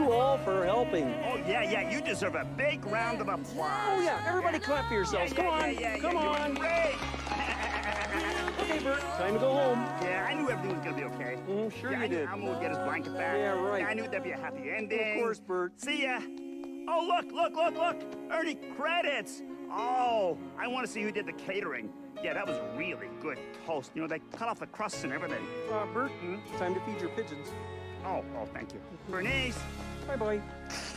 you all for helping. Oh, yeah, you deserve a big round of applause. Oh, yeah, everybody clap for yourselves. Come on, come on. Great. Okay, Bert, time to go home. Yeah, I knew everything was going to be okay. Sure you did. I'm going to get his blanket back. Yeah, right. I knew there'd be a happy ending. Of course, Bert. See ya. Oh, look. Ernie, credits. Oh, I want to see who did the catering. Yeah, that was really good toast. You know, they cut off the crusts and everything. Bert, time to feed your pigeons. Oh, thank you. Bernice. Bye-bye.